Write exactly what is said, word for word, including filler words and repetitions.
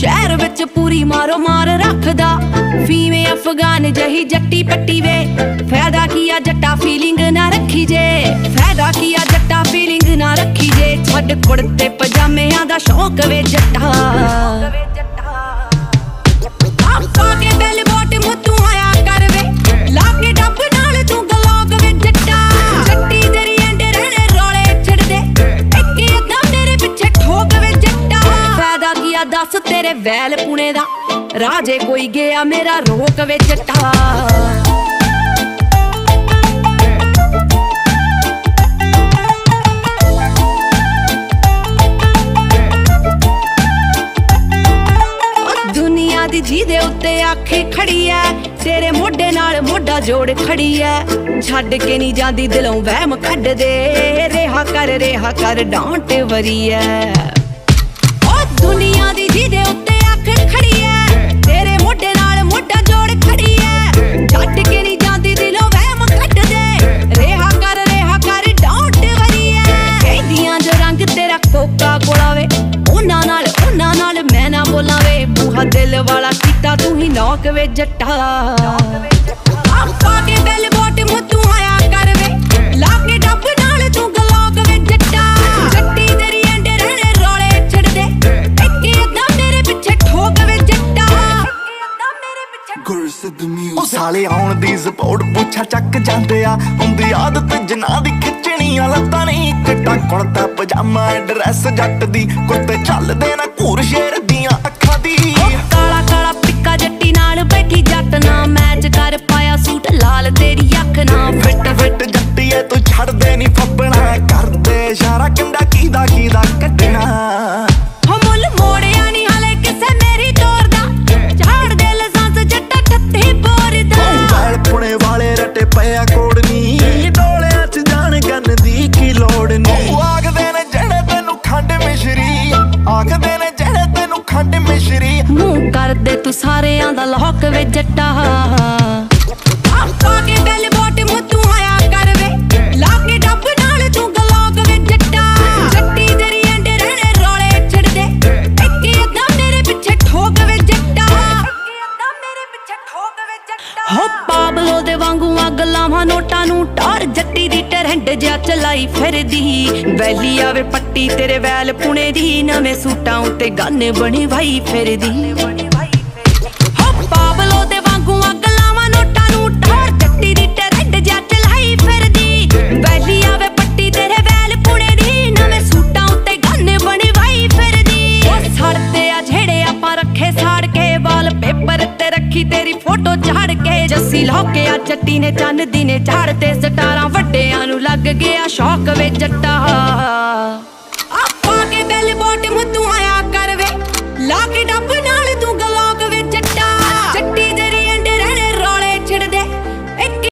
शहर विच पूरी मारो मार रखदा। फीमे अफगान जही जट्टी पट्टी वे, फायदा किया जट्टा फीलिंग ना रखी जे, फायदा किया जट्टा फीलिंग ना रखी जे। छड़ कुड़ते पजामियां दा शौक वे जट्टा, आपा के बेल बॉटम तू आया कर वे, लाके डब नाल तू गलौक वे जट्टा। जट्टी तेरी एंडे रहने रोले छड़ दे, इक्की अद्धा मेरे पिछे ठोक वे जट्टा। फायदा किया दस तेरे वैल पुणे दा, राजे कोई गया मेरा रोक वे जट्टा। दुनिया दी जी दे उत्ते आखे खड़ी है, तेरे मोढे नाल मोढा जोड़ खड़ी है। छड्ड के नहीं जांदी दिलों वहम कढ दे, रेहा कर रेहा कर डांट वरी है। ओ दुनिया दी जी दे उत्ते आखे खड़ी है, तेरे मोढे नाल मोढा जोड़ खड़ी है। छड्ड के नहीं जांदी दिलों वहम कढ दे, रेहा कर रेहा कर डांट वरी है। कहदियां जो रंग तेरा कोका कोला वे, उन्हां नाल उन्हां नाल मैं ना बोलां वे। बूहा दिल वाला कीता तू ही नौक वे जट्टा, आपा के बेल बॉटम तू आया कर वे, लाके डब नाल तू गलौक वे जट्टा। जट्टी तेरी एंडे रहने रोले छड़ दे, इक्की अद्धा मेरे पिछे ठोक वे जट्टा। ओ साले आउण दी सपोर्ट पुछा चक जांदे आ, हुंदी आदत जना दी खिचणियां लत्तां नहीं। चिट्टा कुड़ता पजामा ड्रेस जट दी, कुत्ते चलदे ना घूर शेर दियां अखां दी। काला काला पिक्का जट्टी नाल बैठी जट ना, मैच कर पाया सूट लाल तेरी अख ना। फिट फिट जट्टी ऐ तू छड़ दे नी फपना, करदे इशारा किंदा कीदा कीदा कड्डना। हो मुल मोड़िया नी हाले किसे मेरी तोर दा, झाड़ दे लसांस जट्टा ठत्ते बोर दा। बैल पुणे वाले रटे पिया कोड़ नी, डोलियां च जान गन दी की लोड़ नी। आखदे ने जेड़े तेनू खंड मिश्री, आखदे ने जेड़े तेनू खंड मिश्री। मुंह कर दे तू सारेयां दा लौक वे जट्टा, आपा के बेल बॉटम तू आया कर वे, लाके डब नाल तू गलौक वे जट्टा। जट्टी तेरी एंडे रहने रोले छड़ दे, इक्की अद्धा मेरे पिछे ठोक वे जट्टा, इक्की अद्धा मेरे पिछे ठोक वे जट्टा। हो पाबलो दे वांगू अग लावां नोटां नू टार, जट्टी दी टरहंड जिहा चलाई फिरदी। वैली आवे पट्टी तेरे वैल पुणे दी, नवें सूटां उत्ते गन बनी वाई फिरदी। हो पाबलो दे वांगू अग लावां नोटां नू टार, जट्टी दी टरहंड जिहा चलाई फिरदी। वैली आवे पट्टी तेरे वैल पुणे दी, नवें सूटां उत्ते गन बनी वाई फिरदी। ओ सड़ते आ जेड़े आपां रखे साड़ के, वाल पेपर ते रखी तेरी फोटो झाड़ के। जस्सी लौके आ जट्टी ने चन्न दी ने झाड़ ते, सटारां वड्डियां नू लग गया शौक वे जट्टा।